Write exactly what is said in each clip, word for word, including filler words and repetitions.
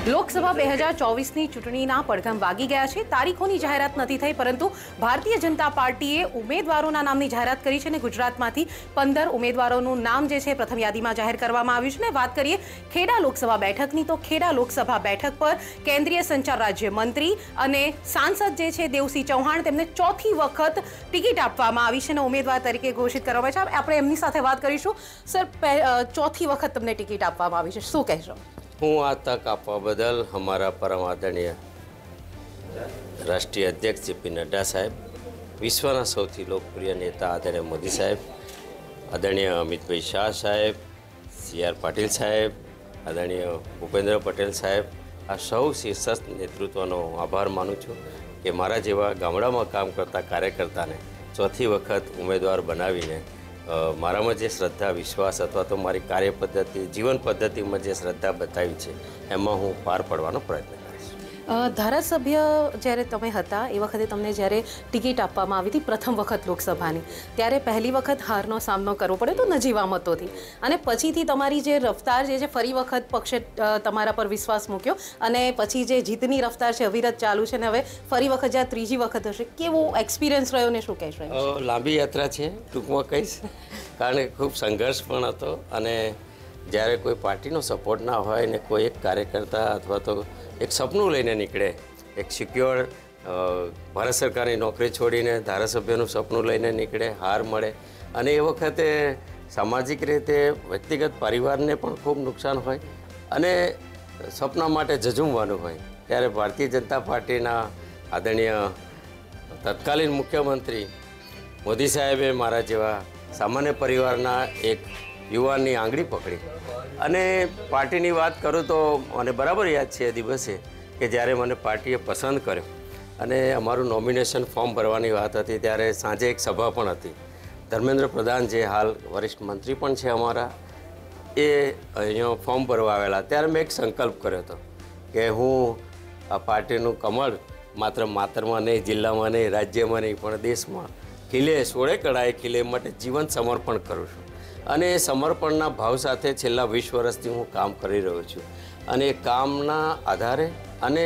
લોકસભા બે હજાર ચોવીસની ચૂંટણીના પડઘમ વાગી ગયા છે। તારીખોની જાહેરાત નથી થઈ, પરંતુ ભારતીય જનતા પાર્ટીએ ઉમેદવારોના નામની જાહેરાત કરી છે અને ગુજરાતમાંથી પંદર ઉમેદવારોનું નામ જે છે પ્રથમ યાદીમાં જાહેર કરવામાં આવ્યું છે। ને વાત કરીએ ખેડા લોકસભા બેઠકની, તો ખેડા લોકસભા બેઠક પર કેન્દ્રીય સંચાર રાજ્ય મંત્રી અને સાંસદ જે છે દેવસિંહ ચૌહાણ, તેમને ચોથી વખત ટિકિટ આપવામાં આવી છે અને ઉમેદવાર તરીકે ઘોષિત કરવામાં છે। આપણે એમની સાથે વાત કરીશું। સર, ચોથી વખત તમને ટિકિટ આપવામાં આવી છે, શું કહેશો? હું આ તક આપવા બદલ અમારા પરમ આદરણીય રાષ્ટ્રીય અધ્યક્ષ જેપી નડ્ડા સાહેબ, વિશ્વના સૌથી લોકપ્રિય નેતા આદરણીય મોદી સાહેબ, આદરણીય અમિતભાઈ શાહ સાહેબ, સી આર પાટીલ સાહેબ, આદરણીય ભૂપેન્દ્ર પટેલ સાહેબ, આ સૌ શીર્ષસ્થ નેતૃત્વનો આભાર માનું છું કે મારા જેવા ગામડામાં કામ કરતા કાર્યકર્તાને ચોથી વખત ઉમેદવાર બનાવીને મારામાં જે શ્રદ્ધા, વિશ્વાસ અથવા તો મારી કાર્ય પદ્ધતિ, જીવન પદ્ધતિમાં જે શ્રદ્ધા બતાવી છે એમાં હું પાર પડવાનો પ્રયત્ન કરીશ। ધારાસભ્ય જ્યારે તમે હતા એ વખતે તમને જ્યારે ટિકિટ આપવામાં આવી હતી પ્રથમ વખત લોકસભાની, ત્યારે પહેલી વખત હારનો સામનો કરવો પડ્યો તો નજીવા મતોથી, અને પછીથી તમારી જે રફતાર જે છે ફરી વખત પક્ષે તમારા પર વિશ્વાસ મૂક્યો અને પછી જે જીતની રફતાર છે અવિરત ચાલુ છે, ને હવે ફરી વખત જ્યાં ત્રીજી વખત હશે, કેવો એક્સપિરિયન્સ રહ્યો ને શું કહેશો? લાંબી યાત્રા છે, ટૂંકમાં કહીશ, કારણ કે ખૂબ સંઘર્ષ પણ હતો અને જ્યારે કોઈ પાર્ટીનો સપોર્ટ ના હોય ને કોઈ એક કાર્યકર્તા અથવા તો એક સપનું લઈને નીકળે, એક સિક્યોર ભારત સરકારની નોકરી છોડીને ધારાસભ્યનું સપનું લઈને નીકળે, હાર મળે અને એ વખતે સામાજિક રીતે વ્યક્તિગત પરિવારને પણ ખૂબ નુકસાન હોય અને સપના માટે ઝઝૂમવાનું હોય, ત્યારે ભારતીય જનતા પાર્ટીના આદરણીય તત્કાલીન મુખ્યમંત્રી મોદી સાહેબે મારા જેવા સામાન્ય પરિવારના એક યુવાનની આંગળી પકડી અને પાર્ટીની વાત કરું તો મને બરાબર યાદ છે એ દિવસે કે જ્યારે મને પાર્ટીએ પસંદ કર્યો અને અમારું નોમિનેશન ફોર્મ ભરવાની વાત હતી, ત્યારે સાંજે એક સભા પણ હતી। ધર્મેન્દ્ર પ્રધાન, જે હાલ વરિષ્ઠ મંત્રી પણ છે અમારા, એ અહીંયા ફોર્મ ભરવા આવેલા। ત્યારે મેં એક સંકલ્પ કર્યો હતો કે હું આ પાર્ટીનું કમળ માત્ર માતરમાં નહીં, જિલ્લામાં નહીં, રાજ્યમાં નહીં, પણ દેશમાં ખીલે, સોળે કળાએ ખીલે માટે જીવન સમર્પણ કરું છું અને એ સમર્પણના ભાવ સાથે છેલ્લા વીસ વર્ષથી હું કામ કરી રહ્યો છું અને એ કામના આધારે અને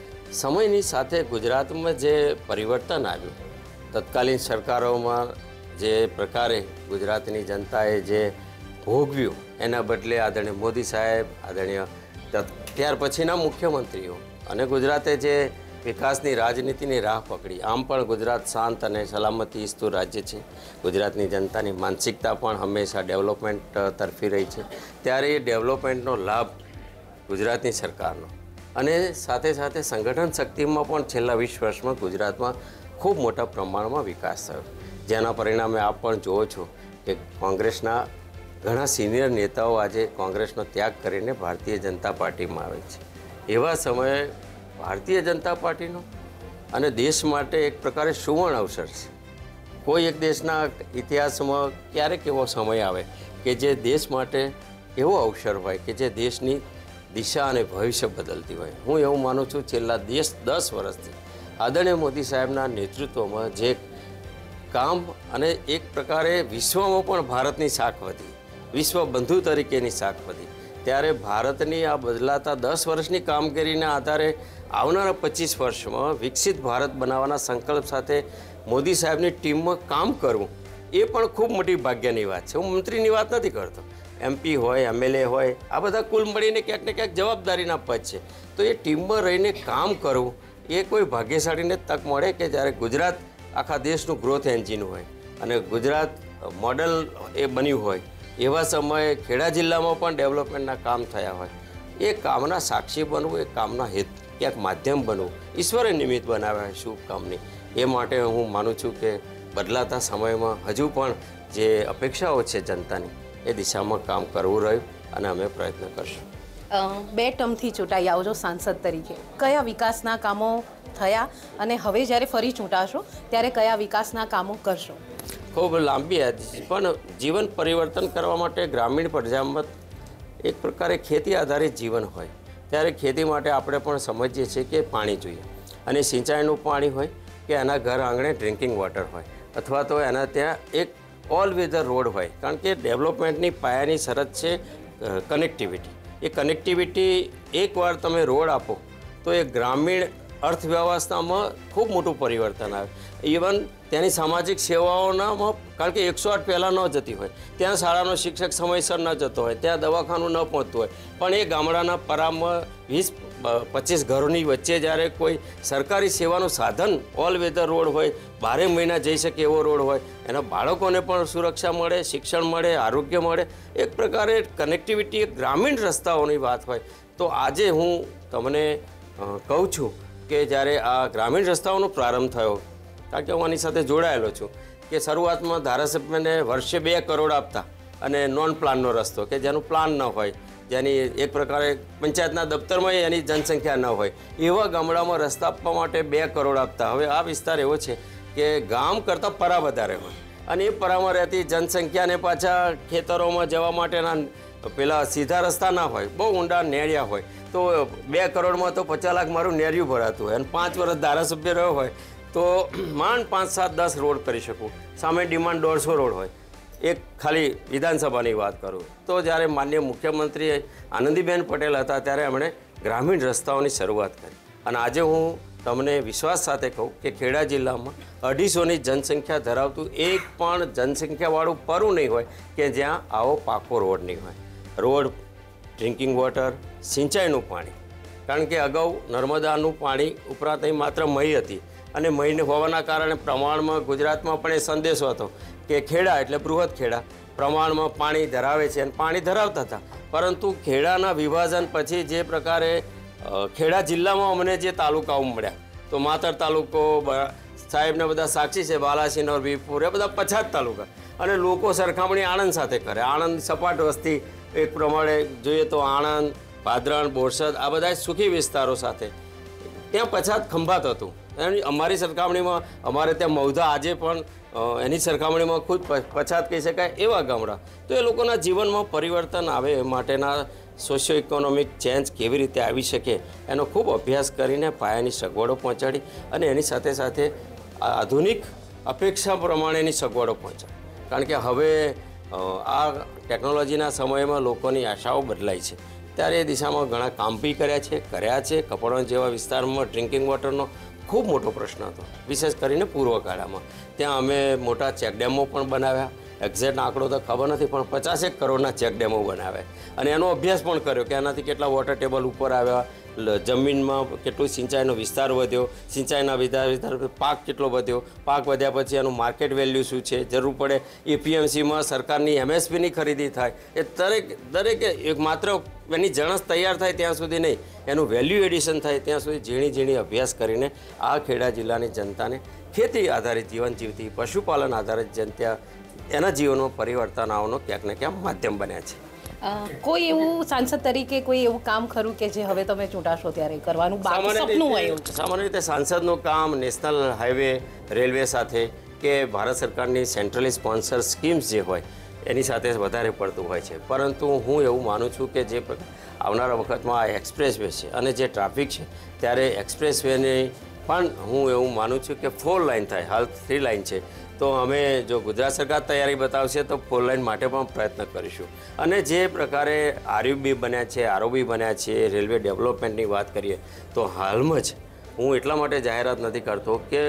સમયની સાથે ગુજરાતમાં જે પરિવર્તન આવ્યું, તત્કાલીન સરકારોમાં જે પ્રકારે ગુજરાતની જનતાએ જે ભોગવ્યું એના બદલે આદરણીય મોદી સાહેબ, આદરણીય ત્યાર પછીના મુખ્યમંત્રીઓ અને ગુજરાતે જે વિકાસની રાજનીતિની રાહ પકડી, આમ પણ ગુજરાત શાંત અને સલામતી ઈચ્છતું રાજ્ય છે। ગુજરાતની જનતાની માનસિકતા પણ હંમેશા ડેવલપમેન્ટ તરફી રહી છે, ત્યારે એ ડેવલપમેન્ટનો લાભ ગુજરાતની સરકારનો અને સાથે સાથે સંગઠન શક્તિમાં પણ છેલ્લા વીસ વર્ષમાં ગુજરાતમાં ખૂબ મોટા પ્રમાણમાં વિકાસ થયો, જેના પરિણામે આપ પણ જુઓ છો કે કોંગ્રેસના ઘણા સિનિયર નેતાઓ આજે કોંગ્રેસનો ત્યાગ કરીને ભારતીય જનતા પાર્ટીમાં આવે છે। એવા સમયે ભારતીય જનતા પાર્ટીનો અને દેશ માટે એક પ્રકારે સુવર્ણ અવસર છે। કોઈ એક દેશના ઇતિહાસમાં ક્યારેક એવો સમય આવે કે જે દેશ માટે એવો અવસર હોય કે જે દેશની દિશા અને ભવિષ્ય બદલતી હોય। હું એવું માનું છું છેલ્લા દેશ દસ વર્ષથી આદરણીય મોદી સાહેબના નેતૃત્વમાં જે કામ અને એક પ્રકારે વિશ્વમાં પણ ભારતની શાખ વધી, વિશ્વ બંધુ તરીકેની શાખ વધી, ત્યારે ભારતની આ બદલાતા દસ વર્ષની કામગીરીના આધારે આવનારા પચીસ વર્ષમાં વિકસિત ભારત બનાવવાના સંકલ્પ સાથે મોદી સાહેબની ટીમમાં કામ કરવું એ પણ ખૂબ મોટી ભાગ્યની વાત છે। હું મંત્રીની વાત નથી કરતો, એમપી હોય, એમએલએ હોય, આ બધા કુલ મળીને ક્યાંક ને ક્યાંક જવાબદારીના પદ છે, તો એ ટીમમાં રહીને કામ કરવું એ કોઈ ભાગ્યશાળીને તક મળે કે જ્યારે ગુજરાત આખા દેશનું ગ્રોથ એન્જિન હોય અને ગુજરાત મોડલ એ બન્યું હોય, એવા સમયે ખેડા જિલ્લામાં પણ ડેવલપમેન્ટના કામ થયા હોય, એ કામના સાક્ષી બનવું, એ કામના હેત ક્યાંક માધ્યમ બનવું, ઈશ્વરે નિમિત્ત બનાવ્યા શુભ કામની, એ માટે હું માનું છું કે બદલાતા સમયમાં હજુ પણ જે અપેક્ષાઓ છે જનતાની, એ દિશામાં કામ કરવું રહ્યું અને અમે પ્રયત્ન કરશું। બે ટર્મથી ચૂંટાઈ આવજો સાંસદ તરીકે, કયા વિકાસના કામો થયા અને હવે જ્યારે ફરી ચૂંટાશો ત્યારે કયા વિકાસના કામો કરશો? ખૂબ લાંબી યાદી છે, પણ જીવન પરિવર્તન કરવા માટે ગ્રામીણ પ્રજામાં એક પ્રકારે ખેતી આધારિત જીવન હોય, ત્યારે ખેતી માટે આપણે પણ સમજીએ છીએ કે પાણી જોઈએ અને સિંચાઈનું પાણી હોય કે એના ઘર આંગણે ડ્રિંકિંગ વોટર હોય અથવા તો એના ત્યાં એક ઓલ વેધર રોડ હોય, કારણ કે ડેવલપમેન્ટની પાયાની શરત છે કનેક્ટિવિટી। એ કનેક્ટિવિટી એકવાર તમે રોડ આપો તો એ ગ્રામીણ અર્થવ્યવસ્થામાં ખૂબ મોટું પરિવર્તન આવે. ઇવન ત્યાંની સામાજિક સેવાઓનામાં, કારણ કે એકસો આઠ પહેલાં ન જતી હોય, ત્યાં શાળાનો શિક્ષક સમયસર ન જતો હોય, ત્યાં દવાખાનું ન પહોંચતું હોય, પણ એ ગામડાના પરામાં વીસ પચીસ ઘરોની વચ્ચે જ્યારે કોઈ સરકારી સેવાનું સાધન ઓલ વેધર રોડ હોય, બારે મહિના જઈ શકે એવો રોડ હોય, એના બાળકોને પણ સુરક્ષા મળે, શિક્ષણ મળે, આરોગ્ય મળે, એક પ્રકારે કનેક્ટિવિટી એક ગ્રામીણ રસ્તાઓની વાત હોય. તો આજે હું તમને કહું છું કે જ્યારે આ ગ્રામીણ રસ્તાઓનો પ્રારંભ થયો, કારણ કે હું આની સાથે જોડાયેલો છું, કે શરૂઆતમાં ધારાસભ્યને વર્ષે બે કરોડ આપતા અને નોન પ્લાનનો રસ્તો, કે જેનું પ્લાન ન હોય, જેની એક પ્રકારે પંચાયતના દફતરમાં એની જનસંખ્યા ન હોય, એવા ગામડામાં રસ્તા આપવા માટે બે કરોડ આપતા. હવે આ વિસ્તાર એવો છે કે ગામ કરતાં પરા વધારે હોય, અને એ પરામાં રહેતી જનસંખ્યાને પાછા ખેતરોમાં જવા માટેના પેલા સીધા રસ્તા ના હોય, બહુ ઊંડા નેરિયા હોય. તો બે કરોડમાં તો પચાસ લાખ મારું નેરિયું ભરાતું હોય, અને પાંચ વર્ષ ધારાસભ્ય રહ્યો હોય તો માંડ પાંચ સાત દસ રોડ કરી શકું. સામે ડિમાન્ડ દોઢસો રોડ હોય. એક ખાલી વિધાનસભાની વાત કરું તો જ્યારે માનનીય મુખ્યમંત્રી આનંદીબેન પટેલ હતા ત્યારે એમણે ગ્રામીણ રસ્તાઓની શરૂઆત કરી. અને આજે હું તમને વિશ્વાસ સાથે કહું કે ખેડા જિલ્લામાં અઢીસોની જનસંખ્યા ધરાવતું એક પણ જનસંખ્યાવાળું પરું નહીં હોય કે જ્યાં આવો પાકો રોડ નહીં હોય. રોડ, ડ્રિંકિંગ વોટર, સિંચાઈનું પાણી, કારણ કે અગાઉ નર્મદાનું પાણી ઉપરાંત અહીં માત્ર મહી હતી, અને મહીને હોવાના કારણે પ્રમાણમાં ગુજરાતમાં પણ એ સંદેશો હતો કે ખેડા એટલે બૃહદ ખેડા પ્રમાણમાં પાણી ધરાવે છે, અને પાણી ધરાવતા હતા. પરંતુ ખેડાના વિભાજન પછી જે પ્રકારે ખેડા જિલ્લામાં અમને જે તાલુકાઓ મળ્યા, તો માતર તાલુકો, સાહેબને બધા સાક્ષી છે, બાલાસિનોર, વીરપુર, એ બધા પછાત તાલુકા, અને લોકો સરખામણી આણંદ સાથે કરે. આણંદ સપાટ વસ્તી એક પ્રમાણે જોઈએ તો આણંદ, ભાદરણ, બોરસદ આ બધા સુખી વિસ્તારો સાથે, ત્યાં પછાત ખંભાત હતું. એની અમારી સરખામણીમાં અમારે ત્યાં મૌધા આજે પણ એની સરખામણીમાં ખુદ પછાત કહી શકાય એવા ગામડા. તો એ લોકોના જીવનમાં પરિવર્તન આવે એ માટેના સોશિયો ઇકોનોમિક ચેન્જ કેવી રીતે આવી શકે એનો ખૂબ અભ્યાસ કરીને પાયાની સગવડો પહોંચાડી, અને એની સાથે સાથે આધુનિક અપેક્ષા પ્રમાણેની સગવડો પહોંચાડી. કારણ કે હવે આ ટેકનોલોજીના સમયમાં લોકોની આશાઓ બદલાઈ છે, ત્યારે એ દિશામાં ઘણા કામ બી કર્યા છે કર્યા છે કપડવંજ જેવા વિસ્તારમાં ડ્રિંકિંગ વોટરનો ખૂબ મોટો પ્રશ્ન હતો, વિશેષ કરીને પૂર્વ કાળામાં. ત્યાં અમે મોટા ચેકડેમો પણ બનાવ્યા. એક્ઝેક્ટ આંકડો તો ખબર નથી, પણ પચાસેક કરોડના ચેકડેમો બનાવ્યા, અને એનો અભ્યાસ પણ કર્યો કે આનાથી કેટલા વોટર ટેબલ ઉપર આવ્યા, જમીનમાં કેટલું સિંચાઈનો વિસ્તાર વધ્યો, સિંચાઈના વિસ્તાર પાક કેટલો વધ્યો, પાક વધ્યા પછી એનું માર્કેટ વેલ્યુ શું છે, જરૂર પડે એપીએમસીમાં સરકારની એમએસપીની ખરીદી થાય, એ દરેક દરેકે એક માત્ર એની જણસ તૈયાર થાય ત્યાં સુધી નહીં, એનું વેલ્યુ એડિશન થાય ત્યાં સુધી ઝીણી ઝીણી અભ્યાસ કરીને આ ખેડા જિલ્લાની જનતાને ખેતી આધારિત જીવન જીવતી, પશુપાલન આધારિત જનતા એના જીવનમાં પરિવર્તન આવવાનો ક્યાંક ને ક્યાંક માધ્યમ બન્યા છે. કોઈ એવું સાંસદ તરીકે કોઈ એવું કામ ખરું કે જે હવે તમે ચૂંટાશો ત્યારે કરવાનું બાકી સપનું હોય? સામાન્ય રીતે સાંસદનું કામ નેશનલ હાઈવે, રેલવે સાથે કે ભારત સરકારની સેન્ટ્રલી સ્પોન્સર સ્કીમ્સ જે હોય એની સાથે વધારે પડતું હોય છે. પરંતુ હું એવું માનું છું કે જે આવનારા વખતમાં આ એક્સપ્રેસ વે છે અને જે ટ્રાફિક છે, ત્યારે એક્સપ્રેસ વેની પણ હું એવું માનું છું કે ફોર લાઇન થાય. હાલ થ્રી લાઇન છે, તો અમે જો ગુજરાત સરકાર તૈયારી બતાવશે તો ફોર લાઇન માટે પણ પ્રયત્ન કરીશું. અને જે પ્રકારે આરયુબી બન્યા છે, આરઓબી બન્યા છે, રેલવે ડેવલપમેન્ટની વાત કરીએ તો હાલમાં જ હું એટલા માટે જાહેરાત નથી કરતો કે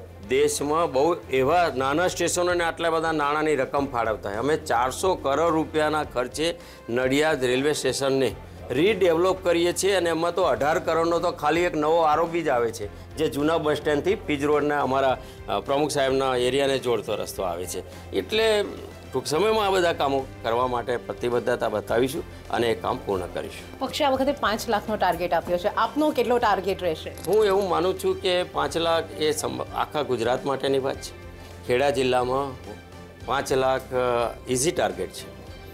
દેશમાં બહુ એવા નાના સ્ટેશનોને આટલા બધા નાણાંની રકમ ફાળવતા હોય. અમે ચારસો કરોડ રૂપિયાના ખર્ચે નડિયાદ રેલવે સ્ટેશનને રીડેવલપ કરીએ છીએ, અને એમાં તો અઢાર કરોડનો તો ખાલી એક નવો આરોપી જ આવે છે, જે જૂના બસ સ્ટેન્ડથી પીજ રોડના અમારા પ્રમુખ સાહેબના એરિયાને જોડતો રસ્તો આવે છે. એટલે ટૂંક સમયમાં આ બધા કામો કરવા માટે પ્રતિબદ્ધતા બતાવીશું અને એ કામ પૂર્ણ કરીશું. પક્ષે આ વખતે પાંચ લાખનો ટાર્ગેટ આપ્યો છે, આપનો કેટલો ટાર્ગેટ રહેશે? હું એવું માનું છું કે પાંચ લાખ એ આખા ગુજરાત માટેની વાત છે. ખેડા જિલ્લામાં પાંચ લાખ ઇઝી ટાર્ગેટ છે.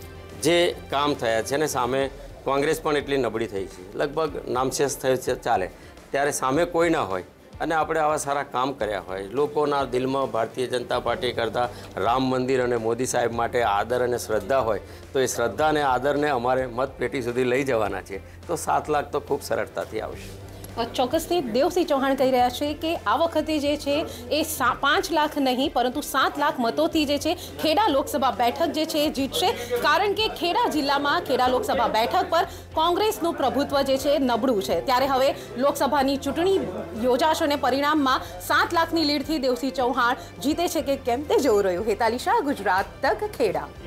જે કામ થયા છે ને સામે કોંગ્રેસ પણ એટલી નબળી થઈ છે, લગભગ નામશેષ થયું છે ચાલે, ત્યારે સામે કોઈ ના હોય અને આપણે આવા સારા કામ કર્યા હોય, લોકોના દિલમાં ભારતીય જનતા પાર્ટી કરતાં રામ મંદિર અને મોદી સાહેબ માટે આદર અને શ્રદ્ધા હોય, તો એ શ્રદ્ધા અને આદરને અમારે મતપેટી સુધી લઈ જવાના છે. તો સાત લાખ તો ખૂબ સરળતાથી આવશે. ચોક્કસથી દેવસિંહ ચૌહાણ કહી રહ્યા છે કે આ વખતે જે છે એ સા પાંચ લાખ નહીં પરંતુ સાત લાખ મતોથી જે છે ખેડા લોકસભા બેઠક જે છે એ જીતશે, કારણ કે ખેડા જિલ્લામાં ખેડા લોકસભા બેઠક પર કોંગ્રેસનું પ્રભુત્વ જે છે નબળું છે. ત્યારે હવે લોકસભાની ચૂંટણી યોજાશે અને પરિણામમાં સાત લાખની લીડથી દેવસિંહ ચૌહાણ જીતે છે કે કેમ તે જોવું રહ્યું. હેતાલી શાહ, ગુજરાત તક, ખેડા.